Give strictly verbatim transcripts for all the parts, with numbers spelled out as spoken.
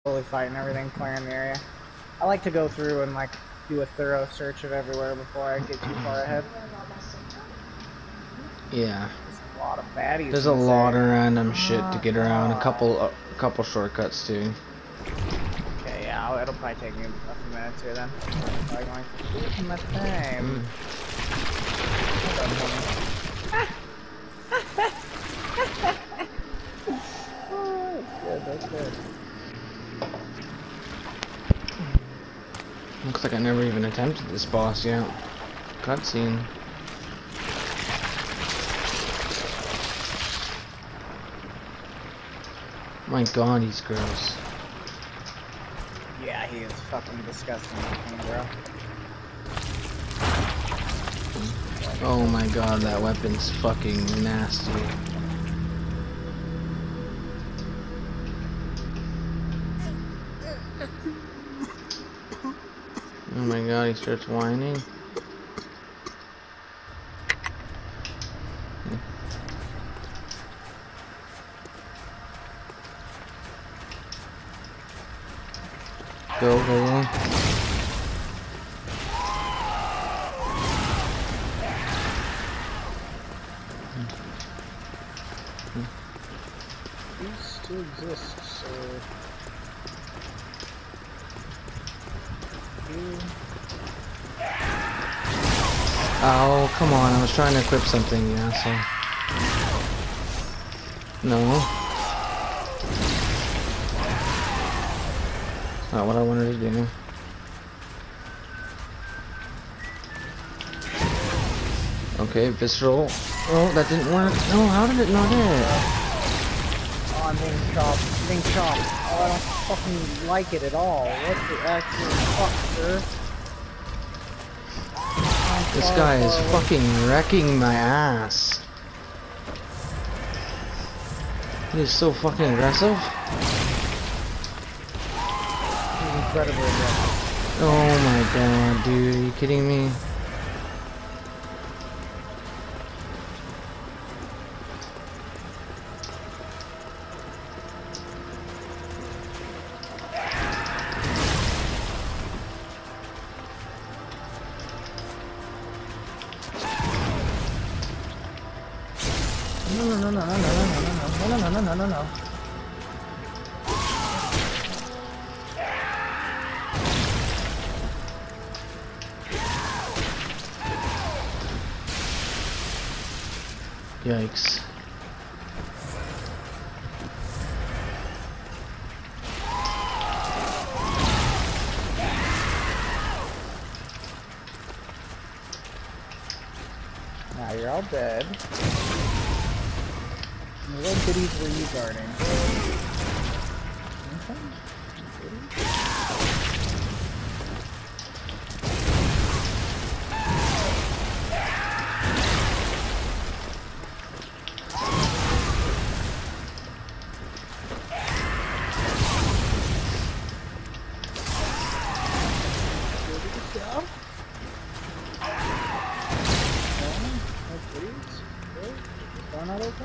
Fully fighting everything, clearing the area. I like to go through and like do a thorough search of everywhere before I get too far ahead. Yeah. There's a lot of baddies. There's a lot of random shit to get around. A couple, a couple shortcuts too. Okay, yeah, I'll, it'll probably take me a few minutes here then. I'm probably going to my time. Oh, that's good, that's good. Looks like I never even attempted this boss yet. Cutscene. My god, he's gross. Yeah, he is fucking disgusting looking, bro. Oh my god, that weapon's fucking nasty. Oh my god, he starts whining. Go, go, go. These still exist, so... Oh, come on, I was trying to equip something, you asshole. No. Not what I wanted to do. Okay, visceral. Oh, that didn't work. No, how did it not hit? Oh, I'm being chopped. I'm being chopped. Oh, I don't fucking like it at all. What the actual fuck, sir? This guy is fucking wrecking my ass. He is so fucking aggressive. He's incredibly aggressive. Oh my god, dude, are you kidding me? No, no, no, no, no, no, no, no, no, no, no, no, no. Yikes. Now you're all dead. What goodies were you guarding? Anything? Not open?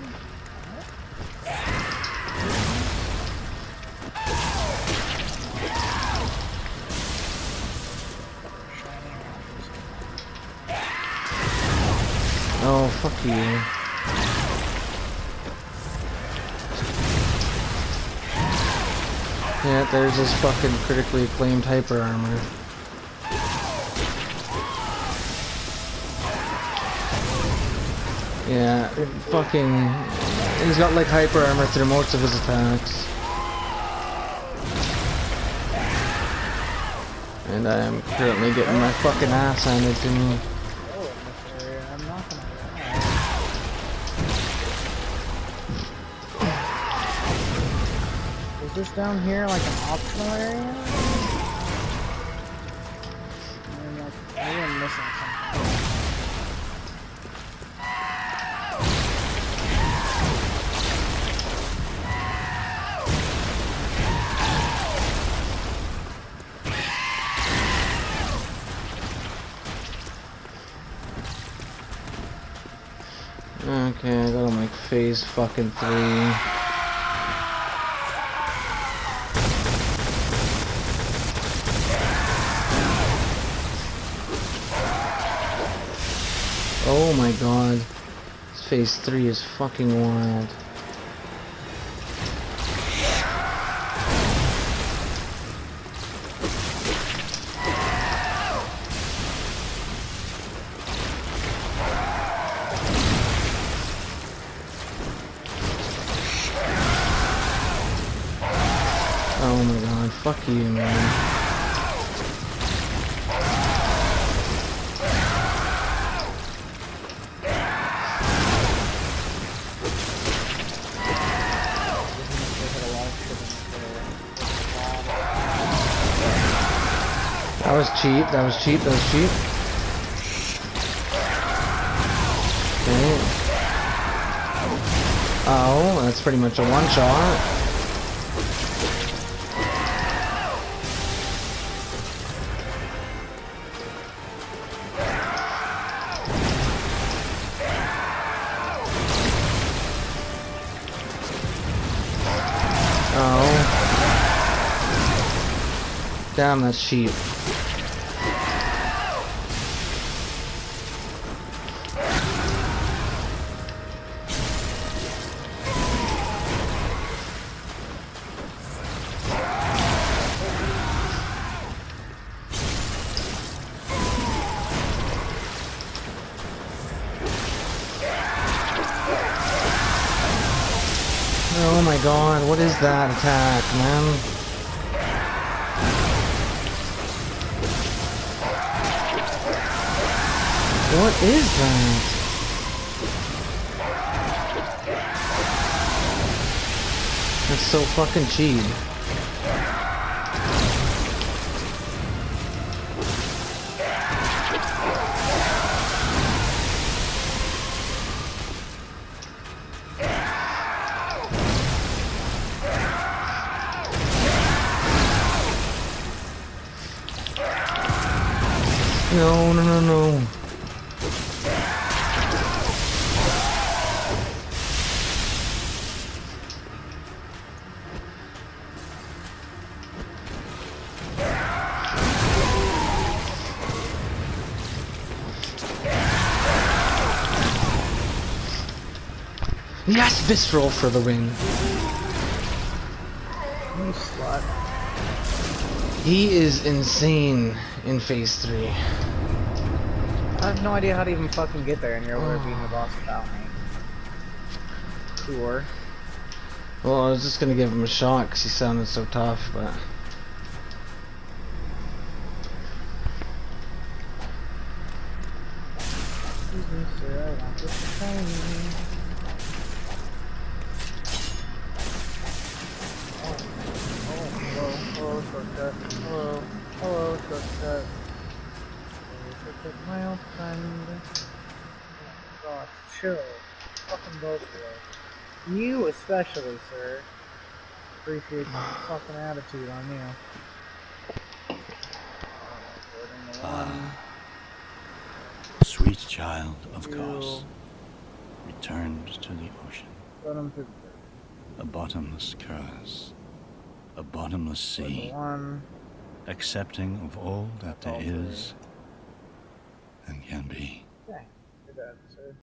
Oh, fuck you. Yeah, there's this fucking critically acclaimed hyper armor. Yeah, it fucking... He's got like hyper armor through most of his attacks. And I am currently getting my fucking ass handed to me. I'm not gonna lie. Is this down here like an optional area? I mean, like, maybe I'm missing something. Okay, I gotta make phase fucking three. Oh my god. This phase three is fucking wild. Oh my god, fuck you, man. That was cheap, that was cheap, that was cheap. Okay. Oh, that's pretty much a one shot. Oh. Damn, that's cheap. Oh my god, what is that attack, man? What is that? That's so fucking cheap. No, no, no, no. Yes, Visceral for the win. You slut. He is insane in phase three. I have no idea how to even fucking get there, and you're over beating the boss without me. Sure. Well, I was just gonna give him a shot because he sounded so tough, but. Excuse me, sir, I want this to train. Hello, shortcut. Hello. Hello, shortcut. Hello, shortcut, my old friend. Oh, God, chill. Fucking both of us. You especially, sir. Appreciate your fucking attitude on you. Oh, Ah, sweet child of Kos, returned to the ocean. A bottomless curse. A bottomless sea, accepting of all that there is and can be. Okay, you're dead, sir.